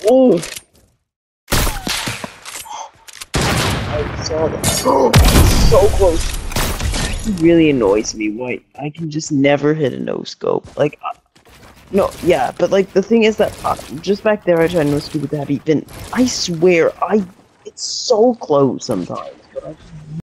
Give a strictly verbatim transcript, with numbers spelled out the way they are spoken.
Oh! I saw that. Oh, so close. It really annoys me why I can just never hit a no scope. Like, uh, no, yeah, but like the thing is that uh, just back there I try no scope with that beat, but I swear I it's so close sometimes. But I just